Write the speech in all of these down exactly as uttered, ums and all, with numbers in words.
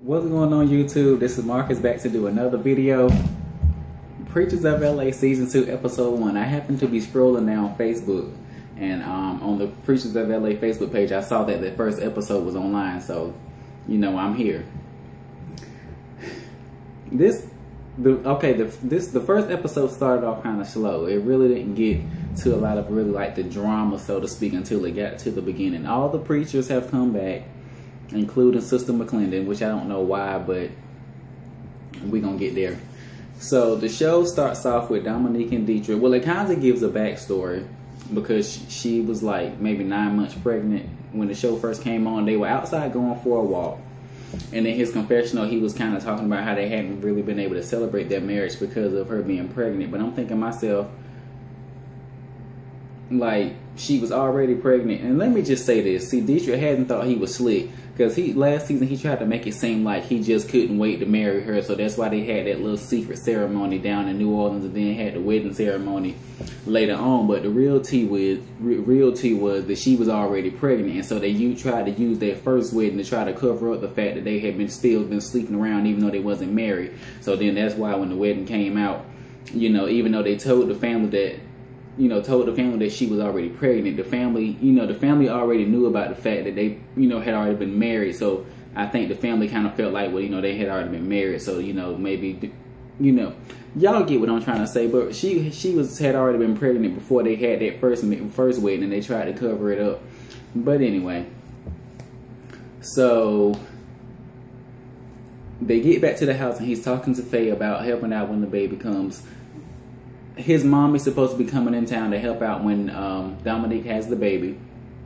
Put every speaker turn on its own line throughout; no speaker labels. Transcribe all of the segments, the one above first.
What's going on YouTube? This is Marcus back to do another video. Preachers of L A season two episode one. I happen to be scrolling down Facebook and um, on the Preachers of L A Facebook page I saw that the first episode was online, so you know I'm here. This the okay the this the first episode started off kind of slow. It really didn't get to a lot of really like the drama, so to speak, until it got to the beginning. All the preachers have come back, including Sister McClendon, which I don't know why, but we're going to get there. So the show starts off with Dominique and Dietrich. Well, it kind of gives a backstory because she was like maybe nine months pregnant when the show first came on. They were outside going for a walk. And in his confessional, he was kind of talking about how they hadn't really been able to celebrate their marriage because of her being pregnant. But I'm thinking myself, like, she was already pregnant. And let me just say this. See, Dietrich hadn't thought he was slick. Because he last season, he tried to make it seem like he just couldn't wait to marry her. So that's why they had that little secret ceremony down in New Orleans. And then had the wedding ceremony later on. But the real tea was, real tea was that she was already pregnant. And so they you tried to use that first wedding to try to cover up the fact that they had been still been sleeping around even though they wasn't married. So then that's why when the wedding came out, you know, even though they told the family that, you know, told the family that she was already pregnant. The family, you know, the family already knew about the fact that they, you know, had already been married. So I think the family kind of felt like, well, you know, they had already been married. So, you know, maybe, you know, y'all get what I'm trying to say. But she she was had already been pregnant before they had that first first wedding, and they tried to cover it up. But anyway, so they get back to the house, and he's talking to Faye about helping out when the baby comes. His mom is supposed to be coming in town to help out when um, Dominique has the baby.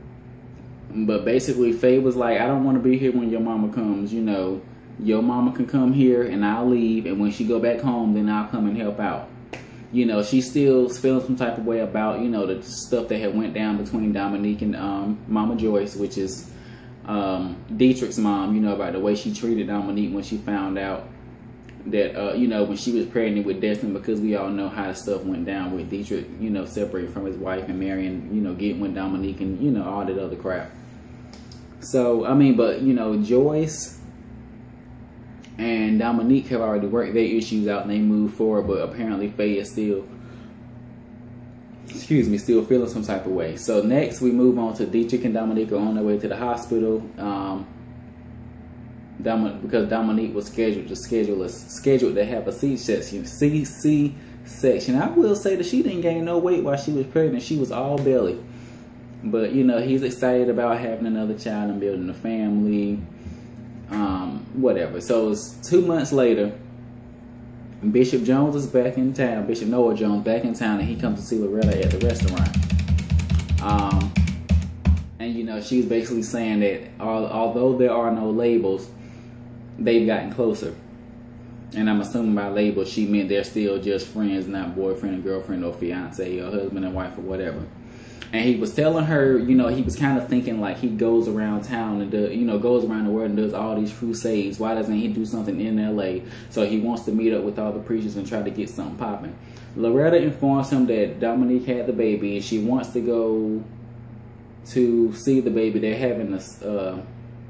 But basically, Faye was like, I don't want to be here when your mama comes. You know, your mama can come here and I'll leave. And when she go back home, then I'll come and help out. You know, she's still feeling some type of way about, you know, the stuff that had went down between Dominique and um, Mama Joyce, which is um, Dietrich's mom, you know, about the way she treated Dominique when she found out that, uh, you know, when she was pregnant with Destin, because we all know how the stuff went down with Dietrich, you know, separating from his wife and marrying, you know, getting with Dominique and, you know, all that other crap. So, I mean, but, you know, Joyce and Dominique have already worked their issues out and they moved forward, but apparently Faye is still, excuse me, still feeling some type of way. So next we move on to Dietrich and Dominique are on their way to the hospital. Um, Dom because Dominique was scheduled to schedule a, scheduled to have a C-section. C C section. I will say that she didn't gain no weight while she was pregnant. She was all belly. But you know, he's excited about having another child and building a family. Um, whatever. So it's two months later. Bishop Jones is back in town. Bishop Noah Jones back in town, and he comes to see Loretta at the restaurant. Um, and you know, she's basically saying that all, although there are no labels, they've gotten closer. And I'm assuming by labels she meant they're still just friends, not boyfriend and girlfriend or fiance or husband and wife or whatever. And he was telling her, you know, he was kind of thinking like he goes around town and does, you know, goes around the world and does all these crusades. Why doesn't he do something in L A? So he wants to meet up with all the preachers and try to get something popping. Loretta informs him that Dominique had the baby and she wants to go to see the baby. They're having a, uh,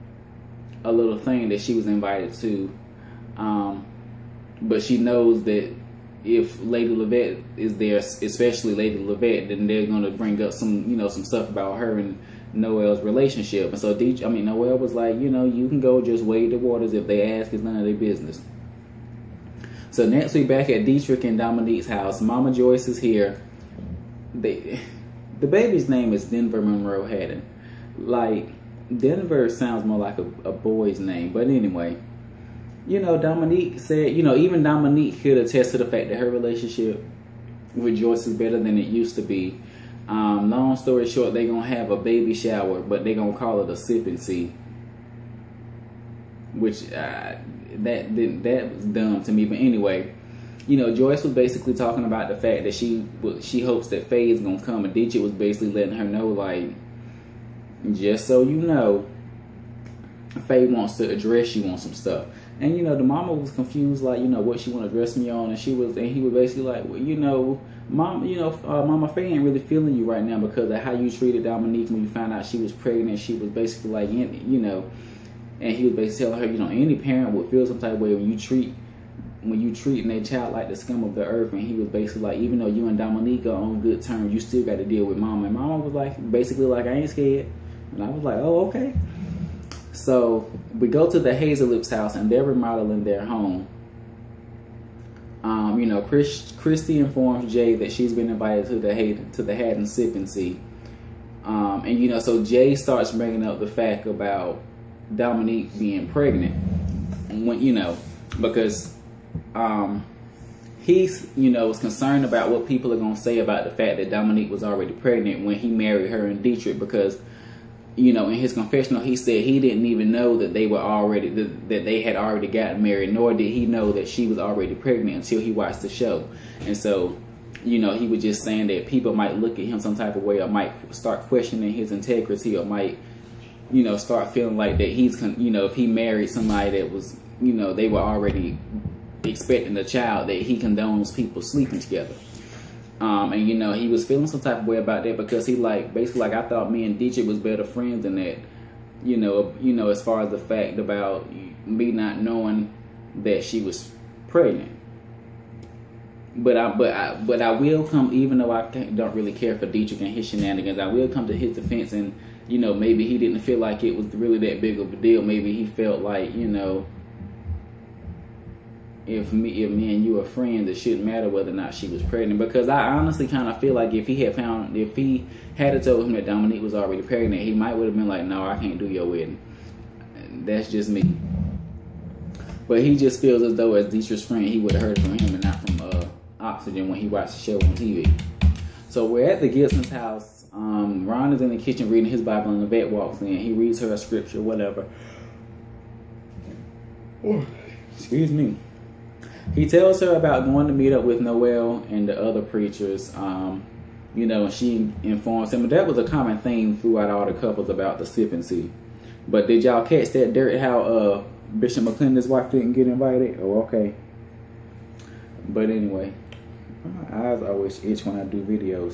a little thing that she was invited to, um, but she knows that if Lady Levette is there, especially Lady Levette, then they're going to bring up some, you know, some stuff about her and Noel's relationship. And so, I mean, Noel was like, you know, you can go just wade the waters. If they ask, it's none of their business. So next we back at Dietrich and Dominique's house. Mama Joyce is here. They, the baby's name is Denver Monroe Haddon. Like, Denver sounds more like a, a boy's name, but anyway, you know, Dominique said, you know, even Dominique could attest to the fact that her relationship with Joyce is better than it used to be. Um, long story short, they're going to have a baby shower, but they're going to call it a sip and see, which uh, that didn't, that was dumb to me. But anyway, you know, Joyce was basically talking about the fact that she she hopes that Faye is going to come, and Dietrich was basically letting her know, like, just so you know, Faye wants to address you on some stuff. And, you know, the mama was confused, like, you know, what she want to address me on. And she was, and he was basically like, well, you know, mom, you know, uh, Mama Faye ain't really feeling you right now because of how you treated Dominique when you found out she was pregnant. She was basically like, you know, And he was basically telling her, you know, any parent would feel some type of way when you treat when you treating their child like the scum of the earth. And he was basically like, even though you and Dominique are on good terms, you still got to deal with mama. And mama was like, basically like, I ain't scared. And I was like, oh, okay. So we go to the Hazlelips' house, and they're remodeling their home. Um, you know, Chris, Christy informs Jay that she's been invited to the Hayden, to the Haddon Sip and See. Um, and you know, so Jay starts bringing up the fact about Dominique being pregnant, and when you know, because um, he's you know was concerned about what people are gonna say about the fact that Dominique was already pregnant when he married her and Dietrich, because you know in his confessional he said he didn't even know that they were already that, that they had already gotten married, nor did he know that she was already pregnant until he watched the show. And so you know he was just saying that people might look at him some type of way, or might start questioning his integrity, or might you know start feeling like that he's you know if he married somebody that was you know they were already expecting a child, that he condones people sleeping together. Um, and you know he was feeling some type of way about that, because he like basically like, I thought me and Dietrich was better friends than that. You know, you know as far as the fact about me not knowing that she was pregnant. But I but I but I will come, even though I can't, don't really care for Dietrich and his shenanigans, I will come to his defense. And you know maybe he didn't feel like it was really that big of a deal. Maybe he felt like you know. If me, if me and you are friends, it shouldn't matter whether or not she was pregnant. Because I honestly kind of feel like if he had found, if he had told him that Dominique was already pregnant, he might would have been like, no, I can't do your wedding. That's just me. But he just feels as though as Dietrich's friend, he would have heard it from him and not from uh, Oxygen when he watched the show on T V. So we're at the Gibson's house. Um, Ron is in the kitchen reading his Bible, and the vet walks in. He reads her a scripture, whatever. Oh, excuse me. He tells her about going to meet up with Noel and the other preachers, um, you know, and she informs him. That was a common theme throughout all the couples about the Sip and See. But did y'all catch that dirt, how uh, Bishop McClendon's wife didn't get invited? Oh, okay. But anyway, my eyes always itch when I do videos.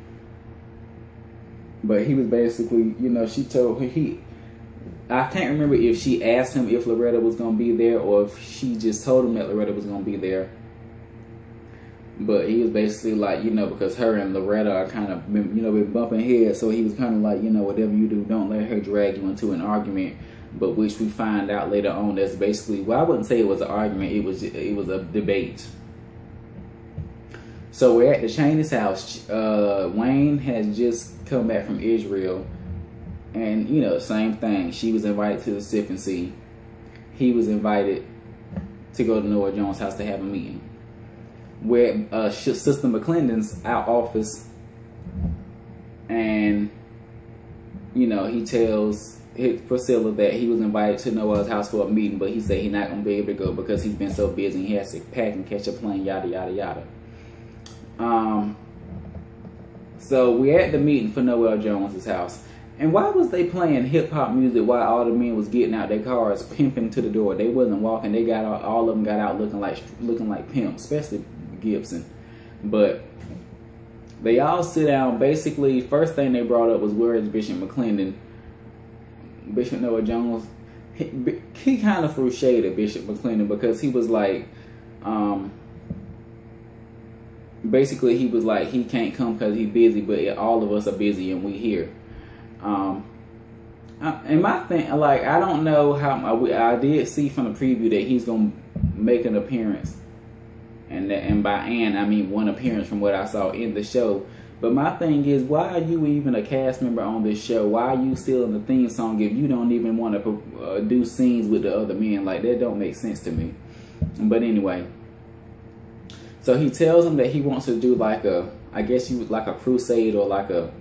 But he was basically, you know, she told her, he... I can't remember if she asked him if Loretta was going to be there, or if she just told him that Loretta was going to be there. But he was basically like, you know, because her and Loretta are kind of, you know, been bumping heads. So he was kind of like, you know, whatever you do, don't let her drag you into an argument. But which we find out later on, that's basically, well, I wouldn't say it was an argument. It was, it was a debate. So we're at the Cheney's house. Uh, Wayne has just come back from Israel. And, you know, same thing. She was invited to the Sip and See. He was invited to go to Noah Jones' house to have a meeting. We're at uh, Sister McClendon's out office. And, you know, he tells Priscilla that he was invited to Noah's house for a meeting, but he said he's not going to be able to go because he's been so busy. He has to pack and catch a plane, yada, yada, yada. Um, so we're at the meeting for Noel Jones' house. And why was they playing hip-hop music while all the men was getting out their cars, pimping to the door? They wasn't walking. They got out, all of them got out looking like looking like pimps, especially Gibson. But they all sit down. Basically, first thing they brought up was, where is Bishop McClendon? Bishop Noah Jones. He, he kind of threw shade at Bishop McClendon because he was like, um, basically he was like, he can't come because he's busy, but all of us are busy and we here. Um, and my thing, like, I don't know how, I, I did see from the preview that he's going to make an appearance. And that, and by and, I mean one appearance from what I saw in the show. But my thing is, why are you even a cast member on this show? Why are you still in the theme song if you don't even want to uh, do scenes with the other men? Like, that don't make sense to me. But anyway. So he tells him that he wants to do like a, I guess you would like a crusade, or like a,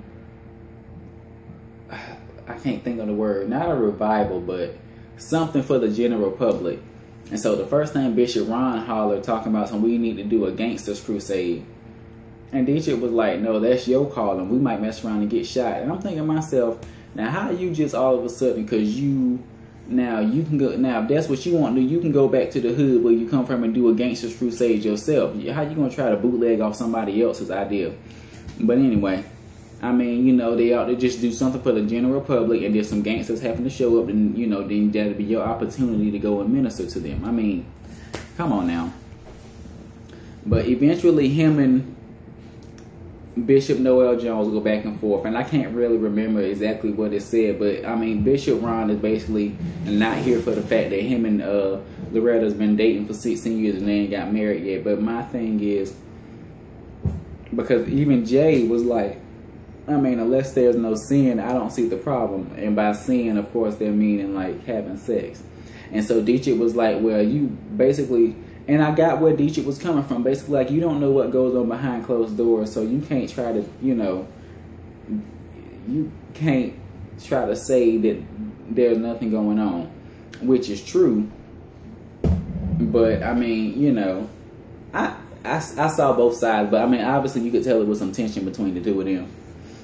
I can't think of the word, not a revival, but something for the general public. And so the first thing Bishop Ron hollered, talking about something, we need to do a gangsters crusade. And Dietrich was like, no, that's your calling. We might mess around and get shot. And I'm thinking to myself, now how you just all of a sudden, because you, now you can go, now if that's what you want to do, you can go back to the hood where you come from and do a gangsters crusade yourself. How you going to try to bootleg off somebody else's idea? But anyway, I mean, you know, they ought to just do something for the general public, and if some gangsters happen to show up, then, you know, then that'll be your opportunity to go and minister to them. I mean, come on now. But eventually him and Bishop Noel Jones go back and forth, and I can't really remember exactly what it said, but I mean, Bishop Ron is basically not here for the fact that him and uh, Loretta's been dating for sixteen years and they ain't got married yet. But my thing is, because even Jay was like, I mean, unless there's no sin, I don't see the problem. And by sin, of course, they're meaning like having sex. And so Dietrich was like, well, you basically, and I got where Dietrich was coming from. Basically, like, you don't know what goes on behind closed doors, so you can't try to, you know, you can't try to say that there's nothing going on, which is true. But, I mean, you know, I, I, I saw both sides, but, I mean, obviously you could tell there was some tension between the two of them.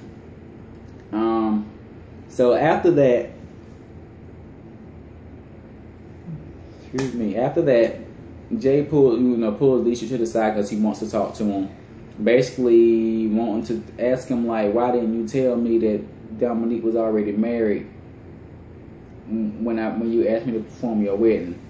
Um, so after that, excuse me, after that, Jay pulled, you know, pulls Dietrich to the side because he wants to talk to him. Basically wanting to ask him, like, why didn't you tell me that Dominique was already married when I when you asked me to perform your wedding?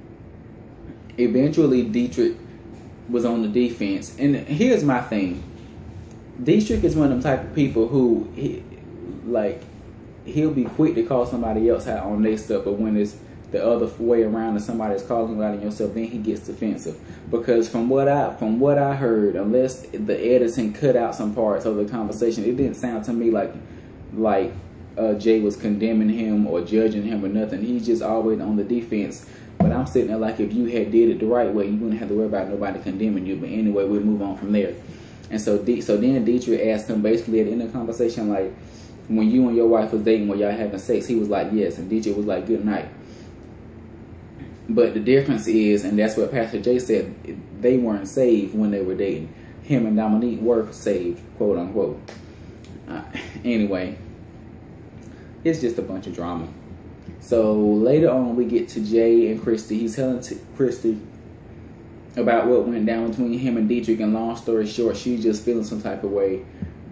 Eventually, Dietrich was on the defense. And here's my thing. Dietrich is one of them type of people who, he, like, he'll be quick to call somebody else out on their stuff, but when it's the other way around and somebody's calling you out on yourself, then he gets defensive. Because from what I from what I heard, unless the editing cut out some parts of the conversation, it didn't sound to me like like uh, Jay was condemning him or judging him or nothing. He's just always on the defense. But I'm sitting there like, if you had did it the right way, you wouldn't have to worry about nobody condemning you. But anyway, we'll move on from there. And so, D so then Dietrich asked him basically at the end of the conversation, like, when you and your wife was dating, were y'all having sex? He was like, yes. And Dietrich was like, good night. But the difference is, and that's what Pastor Jay said, they weren't saved when they were dating. Him and Dominique were saved, quote unquote. Uh, anyway, it's just a bunch of drama. So later on, we get to Jay and Christy. He's telling Christy about what went down between him and Dietrich, and long story short, she's just feeling some type of way.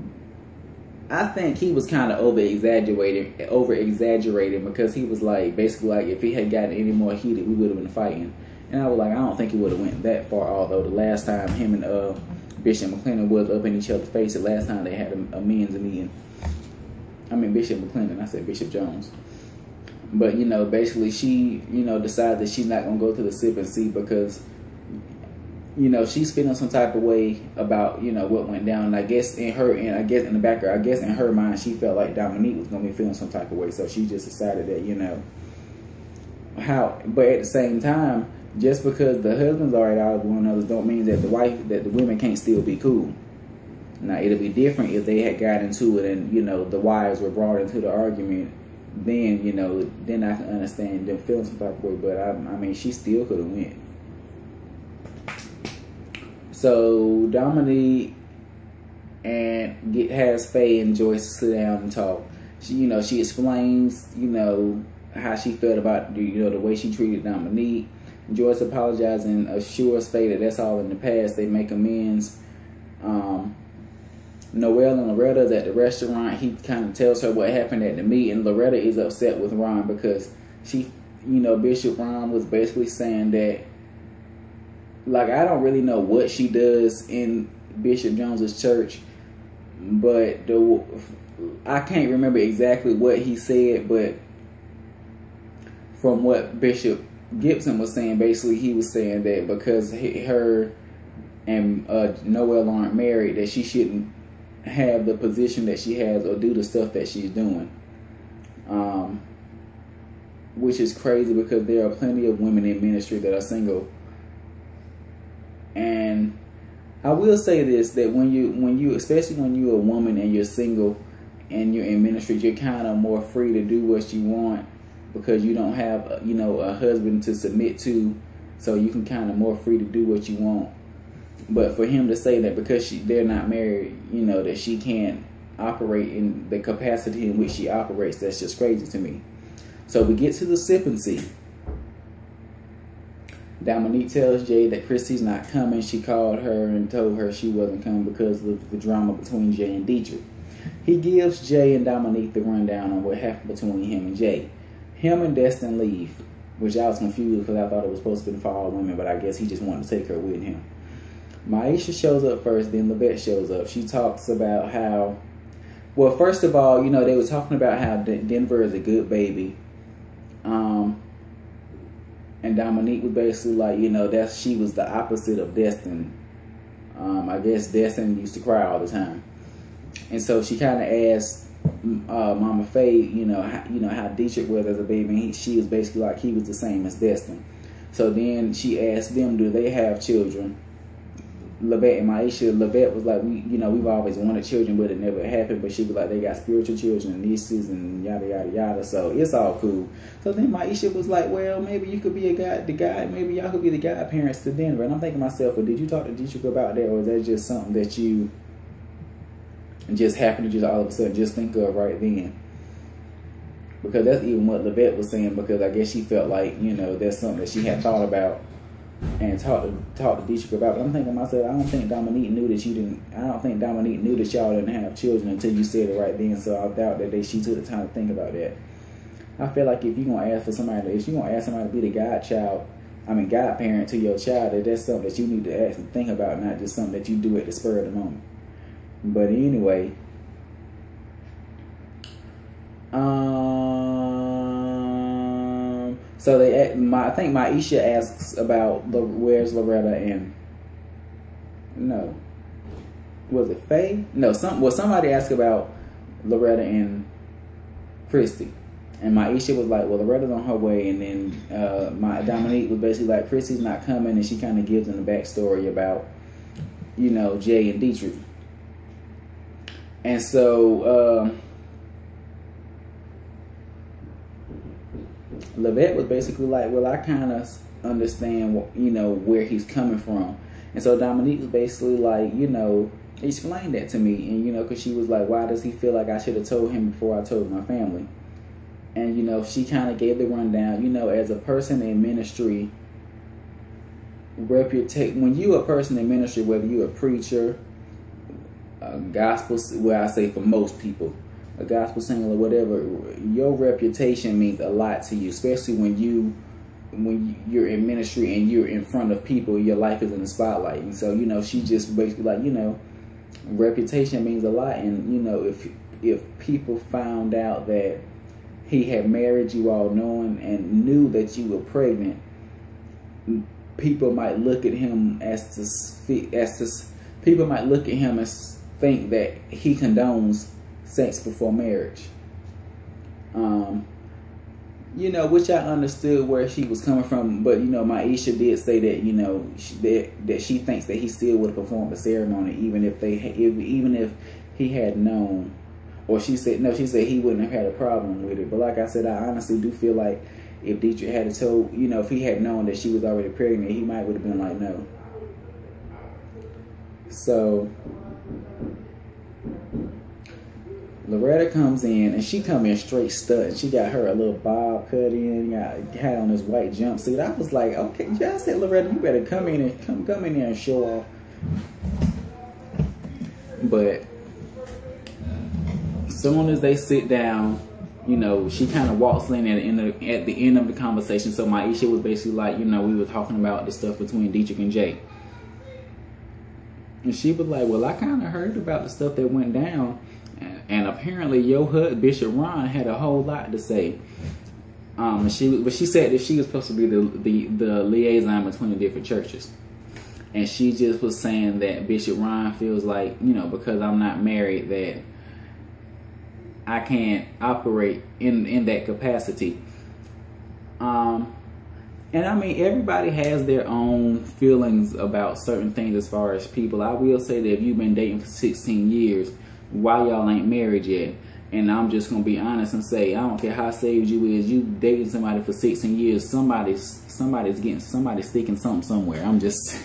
I think he was kind of over exaggerating, over exaggerating, because he was like, basically like, if he had gotten any more heated, we would have been fighting. And I was like, I don't think he would have went that far. Although the last time him and uh, Bishop McClendon was up in each other's face, the last time they had a, a men's meeting. I mean Bishop McClendon, I said Bishop Jones. But you know, basically she, you know, decided that she's not gonna go to the sip and see because, you know, she's feeling some type of way about, you know, what went down. And I guess in her, and I guess in the background, I guess in her mind, she felt like Dominique was going to be feeling some type of way. So she just decided that, you know, how, but at the same time, just because the husbands are at odds with one another don't mean that the wife, that the women can't still be cool. Now, it'll be different if they had got into it and, you know, the wives were brought into the argument. Then, you know, then I can understand them feeling some type of way. But, I, I mean, she still could have went. So Dominique and get has Faye and Joyce sit down and talk. She, you know, she explains, you know, how she felt about, you know, the way she treated Dominique. Joyce apologizes and assures Faye that that's all in the past. They make amends. Um, Noel and Loretta is at the restaurant. He kind of tells her what happened at the meeting. Loretta is upset with Ron because she, you know, Bishop Ron was basically saying that, like, I don't really know what she does in Bishop Jones's church, but the I can't remember exactly what he said, but from what Bishop Gibson was saying, basically he was saying that because he, her and uh, Noel aren't married, that she shouldn't have the position that she has or do the stuff that she's doing. Um, which is crazy because there are plenty of women in ministry that are single. And I will say this, that when you, when you, especially when you're a woman and you're single and you're in ministry, you're kind of more free to do what you want because you don't have, you know, a husband to submit to, so you can kind of more free to do what you want. But for him to say that because she, they're not married, you know, that she can't operate in the capacity in which she operates, that's just crazy to me. So we get to the sip and see. Dominique tells Jay that Christy's not coming. She called her and told her she wasn't coming because of the drama between Jay and Dietrich. he gives Jay and Dominique the rundown on what happened between him and Jay. Him and Destin leave, which I was confused because I thought it was supposed to be for all women, but I guess he just wanted to take her with him. Maisha shows up first, then Lavette shows up. She talks about how, well, first of all, you know, they were talking about how D Denver is a good baby. Um, and Dominique was basically like, you know, that she was the opposite of Destin. Um, I guess Destin used to cry all the time. And so she kind of asked uh, Mama Faye, you know, how, you know, how Dietrich was as a baby. And he, she was basically like he was the same as Destin. So then she asked them, do they have children? Lavette and Maisha, Lavette was like, we, you know, we've always wanted children, but it never happened. But she was like, they got spiritual children and nieces and yada, yada, yada. So it's all cool. So then Maisha was like, well, maybe you could be a guy, the guy, maybe y'all could be the godparents to Denver. And I'm thinking to myself, well, did you talk to Dietrich about that? Or is that just something that you just happened to just all of a sudden just think of right then? Because that's even what Lavette was saying, because I guess she felt like, you know, that's something that she had thought about and talk to talk to Dietrich about. But I'm thinking to myself, I don't think Dominique knew that you didn't. I don't think Dominique knew that y'all didn't have children until you said it right then. So I doubt that they she took the time to think about that. I feel like if you're gonna ask for somebody, if you're gonna ask somebody to be the godchild, I mean godparent to your child, that that's something that you need to actually think about, not just something that you do at the spur of the moment. But anyway, um. So they, my, I think Maisha asks about where's Loretta and no, was it Faye? No, some well somebody asked about Loretta and Christy, and Maisha was like, well, Loretta's on her way, and then uh, my Dominique was basically like, Christy's not coming, and she kind of gives them the backstory about, you know, Jay and Dietrich, and so. Um, Lavette was basically like, well, I kind of understand, what, you know, where he's coming from. And so Dominique was basically like, you know, explain that to me. And, you know, because she was like, why does he feel like I should have told him before I told my family? And, you know, she kind of gave the rundown, you know, as a person in ministry, reputation, when you a person in ministry, whether you're a preacher, a gospel, well, I say for most people, a gospel singer or whatever, your reputation means a lot to you, especially when you when you're in ministry and you're in front of people. Your life is in the spotlight. And so, you know, she just basically like, you know, reputation means a lot. And, you know, if if people found out that he had married you all knowing and knew that you were pregnant, people might look at him as to as to people might look at him and think that he condones sex before marriage. Um, you know, which I understood where she was coming from, but, you know, Maisha did say that, you know, she, that, that she thinks that he still would have performed the ceremony even if they, if, even if he had known, or she said, no, she said he wouldn't have had a problem with it. But like I said, I honestly do feel like if Dietrich had told, you know, if he had known that she was already pregnant, he might would have been like, no. So Loretta comes in, and she come in straight stud. She got her a little bob cut in, got had on this white jumpsuit. I was like, okay, yeah, I said, Loretta, you better come in and come come in there and show off. But as soon as they sit down, you know, she kind of walks in at the, end of, at the end of the conversation. So Maisha was basically like, you know, we were talking about the stuff between Dietrich and Jay. And she was like, well, I kind of heard about the stuff that went down. And apparently, your husband, Bishop Ron, had a whole lot to say. Um, and she, but she said that she was supposed to be the, the the liaison between the different churches, and she just was saying that Bishop Ron feels like, you know, because I'm not married, that I can't operate in in that capacity. Um, and I mean, everybody has their own feelings about certain things as far as people. I will say that if you've been dating for sixteen years. Why y'all ain't married yet? And I'm just gonna be honest and say, I don't care how saved you is, you dating somebody for sixteen years, somebody's somebody's getting somebody's sticking something somewhere. I'm just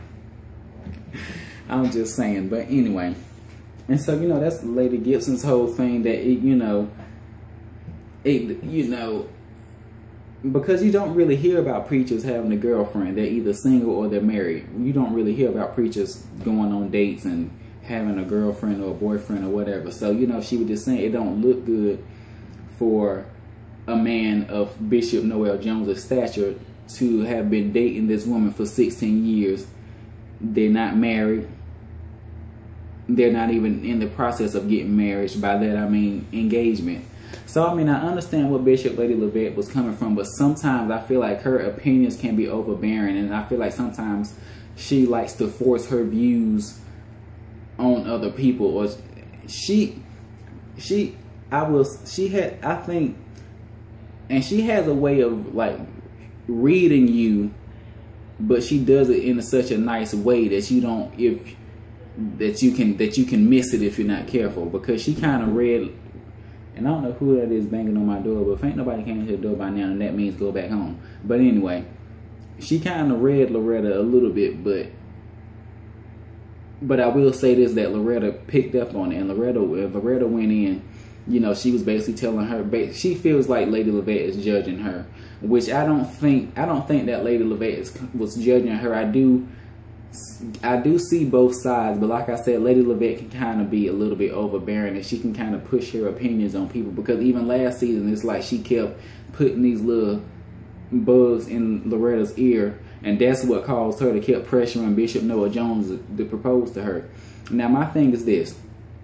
I'm just saying. But anyway, and so, you know, that's Lady Gibson's whole thing, that it, you know, it you know, because you don't really hear about preachers having a girlfriend. They're either single or they're married. You don't really hear about preachers going on dates and having a girlfriend or a boyfriend or whatever. So, you know, she was just saying it don't look good for a man of Bishop Noel Jones' stature to have been dating this woman for sixteen years. They're not married. They're not even in the process of getting married. By that I mean engagement. So, I mean, I understand where Bishop Lady Levette was coming from, but sometimes I feel like her opinions can be overbearing, and I feel like sometimes she likes to force her views on other people. Or she, she, I was, she had, I think, and she has a way of like reading you, but she does it in a, such a nice way that you don't, if that you can that you can miss it if you're not careful, because she kind of read. And I don't know who that is banging on my door, but if ain't nobody came to the door by now, then that means go back home. But anyway, she kind of read Loretta a little bit, but but I will say this, that Loretta picked up on it, and Loretta Loretta went in, you know, she was basically telling her, she feels like Lady Levette is judging her, which I don't think, I don't think that Lady Levette is, was judging her. I do I do see both sides, but like I said, Lady Levette can kind of be a little bit overbearing, and she can kind of push her opinions on people, because even last season, it's like she kept putting these little bugs in Loretta's ear, and that's what caused her to keep pressuring Bishop Noel Jones to, to propose to her. Now, my thing is this.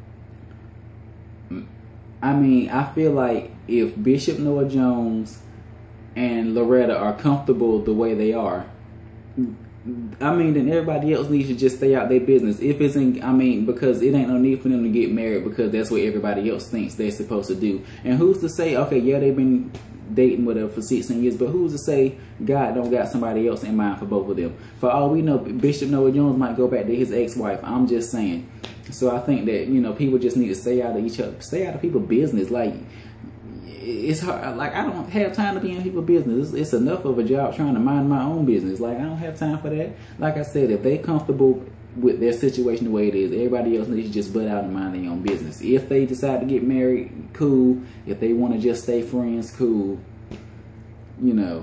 I mean, I feel like if Bishop Noel Jones and Loretta are comfortable the way they are, I mean, then everybody else needs to just stay out their business. If it's in, I mean, because it ain't no need for them to get married, because that's what everybody else thinks they're supposed to do. And who's to say, okay, yeah, they've been dating whatever for sixteen years, but who's to say God don't got somebody else in mind for both of them? For all we know, Bishop Noel Jones might go back to his ex-wife. I'm just saying. So I think that, you know, people just need to stay out of each other, stay out of people's business. Like, it's hard. Like, I don't have time to be in people's business. It's, it's enough of a job trying to mind my own business. Like, I don't have time for that. Like I said, if they comfortable with their situation the way it is, everybody else needs to just butt out and mind their own business. If they decide to get married, cool. If they want to just stay friends, cool. You know,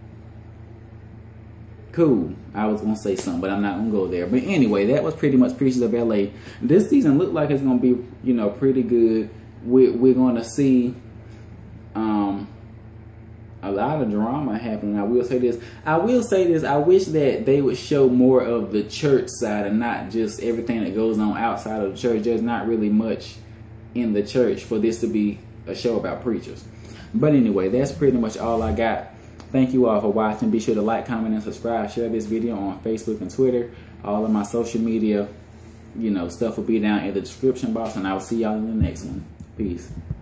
cool. I was going to say something, but I'm not going to go there. But anyway, that was pretty much Preachers of L A. This season looked like it's going to be, you know, pretty good. We're, we're going to see um, a lot of drama happening. I will say this. I will say this. I wish that they would show more of the church side and not just everything that goes on outside of the church. There's not really much in the church for this to be a show about preachers. But anyway, that's pretty much all I got. Thank you all for watching. Be sure to like, comment, and subscribe. Share this video on Facebook and Twitter. All of my social media, you know, stuff will be down in the description box. And I will see y'all in the next one. Peace.